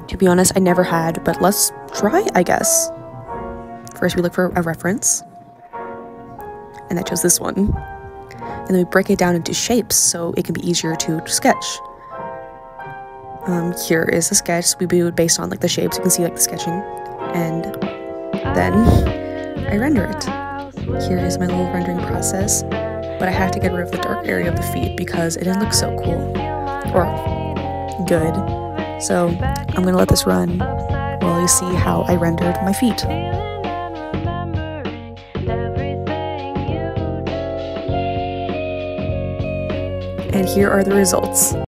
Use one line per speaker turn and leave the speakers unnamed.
To be honest, I never had, but let's try, I guess. First, we look for a reference, and I chose this one. And then we break it down into shapes so it can be easier to sketch. Here is a sketch. We do it based on like the shapes. You can see like the sketching, and then I render it. Here is my little rendering process, but I have to get rid of the dark area of the feet because it didn't look so cool or good. So I'm gonna let this run while you see how I rendered my feet. And here are the results.